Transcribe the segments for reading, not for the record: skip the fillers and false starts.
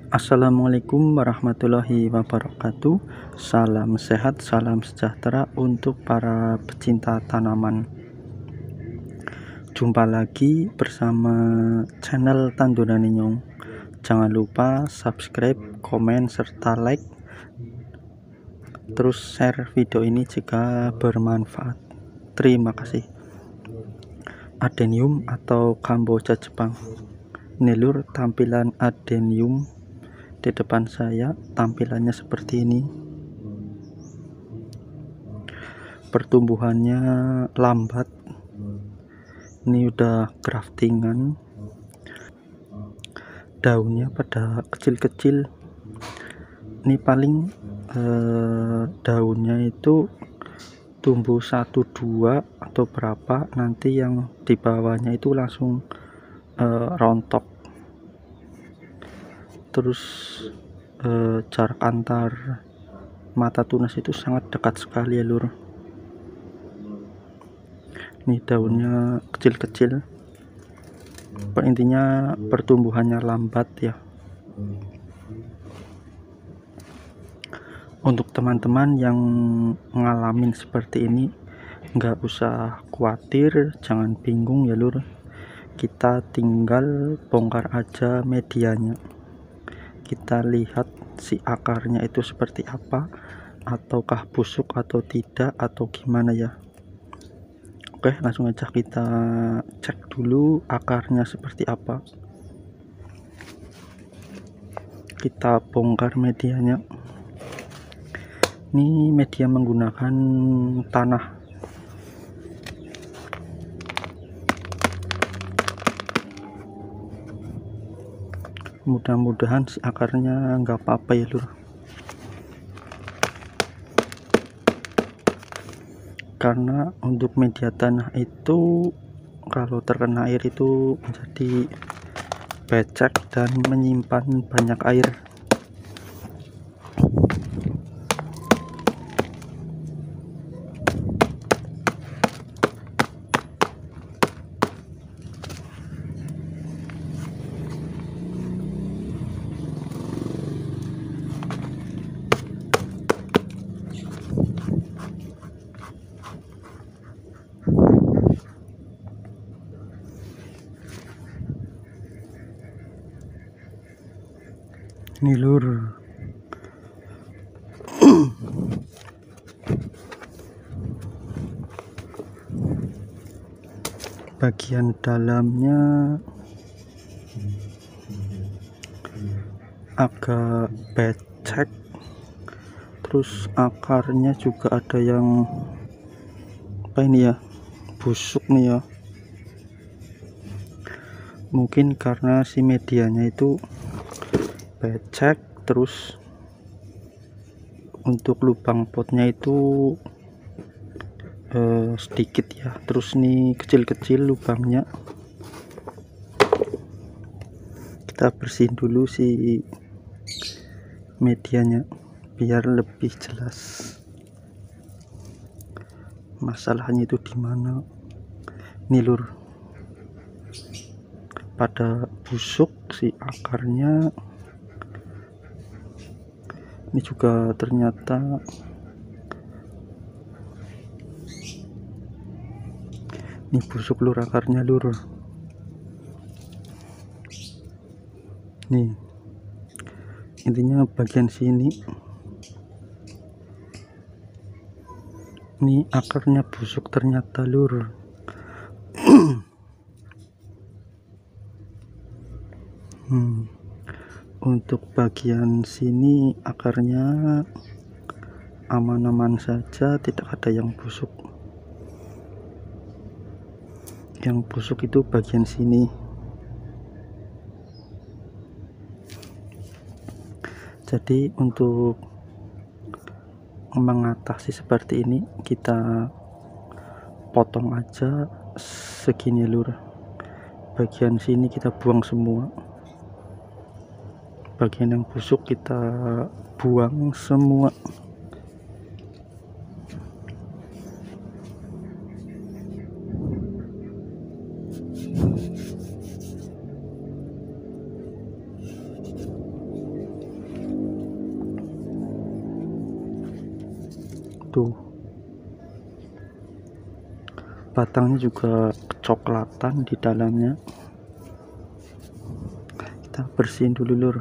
Assalamualaikum warahmatullahi wabarakatuh. Salam sehat, salam sejahtera untuk para pecinta tanaman. Jumpa lagi bersama channel Tanduran Ninyong. Jangan lupa subscribe, komen, serta like. Terus share video ini jika bermanfaat. Terima kasih. Adenium atau Kamboja Jepang. Ini lur, tampilan adenium di depan saya, tampilannya seperti ini. Pertumbuhannya lambat. Ini udah graftingan, daunnya pada kecil-kecil. Ini paling daunnya itu tumbuh 1-2 atau berapa, nanti yang di bawahnya itu langsung rontok. Terus jarak antar mata tunas itu sangat dekat sekali ya lur. Ini daunnya kecil-kecil, intinya pertumbuhannya lambat ya. Untuk teman-teman yang ngalamin seperti ini, nggak usah khawatir, jangan bingung ya lur. Kita tinggal bongkar aja medianya, kita lihat si akarnya itu seperti apa, ataukah busuk atau tidak, atau gimana ya. Oke, langsung aja kita cek dulu akarnya seperti apa. Kita bongkar medianya. Ini media menggunakan tanah. Mudah-mudahan si akarnya nggak apa-apa ya lur. Karena untuk media tanah itu kalau terkena air itu menjadi becek dan menyimpan banyak air. Ini lur, bagian dalamnya agak becek, terus akarnya juga ada yang apa ini ya, busuk nih ya. Mungkin karena si medianya itu becek, terus untuk lubang potnya itu sedikit ya, terus nih kecil-kecil lubangnya. Kita bersihin dulu si medianya biar lebih jelas masalahnya itu di mana. Nih lur, pada busuk si akarnya. Ini juga ternyata ini busuk lur akarnya lur. Nih intinya bagian sini ini akarnya busuk ternyata lur. Untuk bagian sini akarnya aman-aman saja, tidak ada yang busuk. Yang busuk itu bagian sini. Jadi untuk mengatasi seperti ini, kita potong aja segini lur. Bagian sini kita buang semua, bagian yang busuk kita buang semua. tuh batangnya juga kecoklatan di dalamnya. Kita bersihin dulu lur.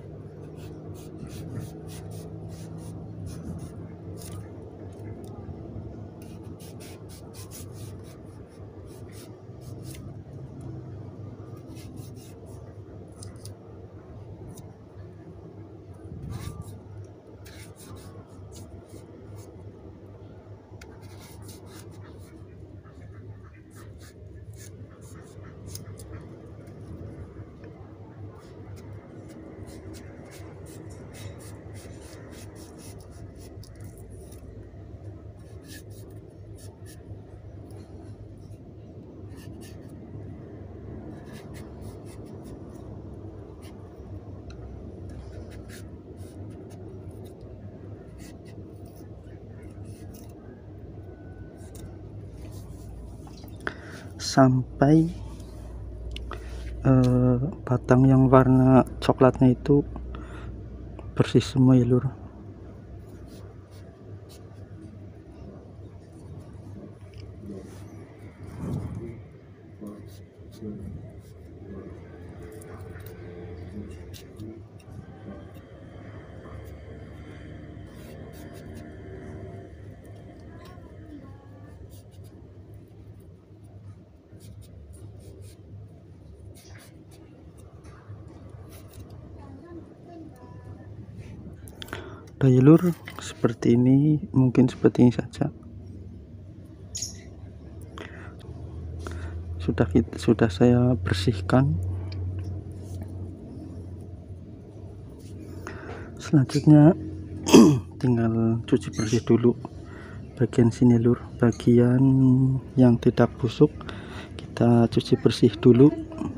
Sampai batang yang warna coklatnya itu bersih semua ya lur. Udah ya lur, seperti ini, mungkin seperti ini saja. Sudah saya bersihkan. Selanjutnya tinggal cuci bersih dulu bagian sini lur, bagian yang tidak busuk kita cuci bersih dulu.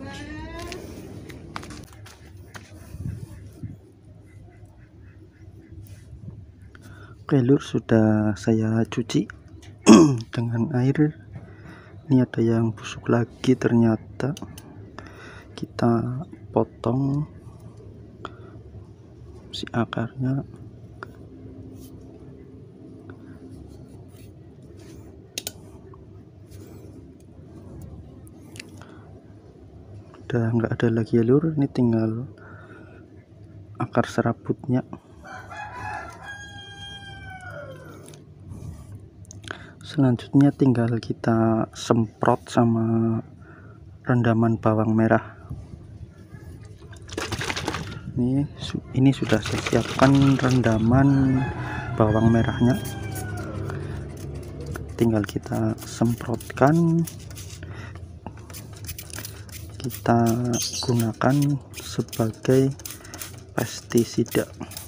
Oke lur, sudah saya cuci dengan air. Ini ada yang busuk lagi ternyata. Kita potong si akarnya. Udah nggak ada lagi ya lur, ini tinggal akar serabutnya. Selanjutnya tinggal kita semprot sama rendaman bawang merah. Ini sudah saya siapkan rendaman bawang merahnya, tinggal kita semprotkan. Kita gunakan sebagai pestisida.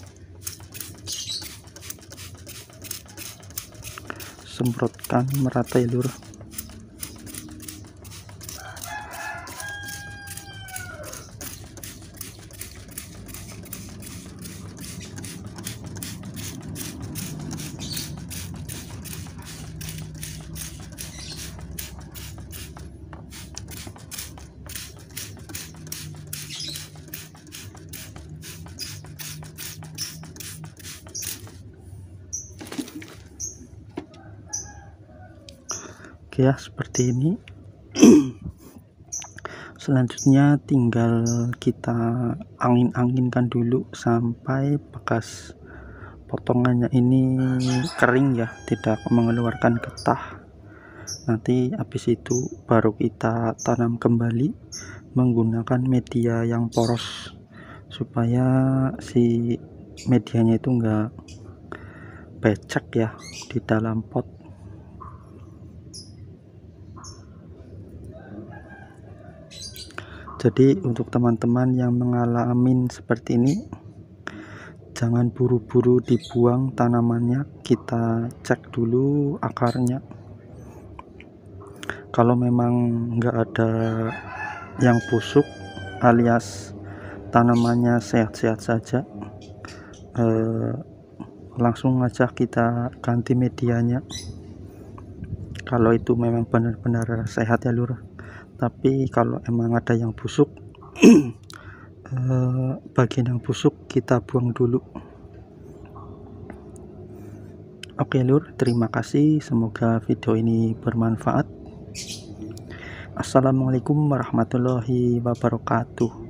Semprotkan merata ya lur. Oke ya, seperti ini. Selanjutnya tinggal kita angin-anginkan dulu sampai bekas potongannya ini kering ya, tidak mengeluarkan getah. Nanti habis itu baru kita tanam kembali menggunakan media yang poros, supaya si medianya itu enggak becek ya di dalam pot. Jadi untuk teman-teman yang mengalami seperti ini, jangan buru-buru dibuang tanamannya, kita cek dulu akarnya. Kalau memang nggak ada yang busuk alias tanamannya sehat-sehat saja, langsung aja kita ganti medianya. Kalau itu memang benar-benar sehat ya lur. Tapi kalau emang ada yang busuk, bagian yang busuk kita buang dulu. Oke lur, terima kasih, semoga video ini bermanfaat. Assalamualaikum warahmatullahi wabarakatuh.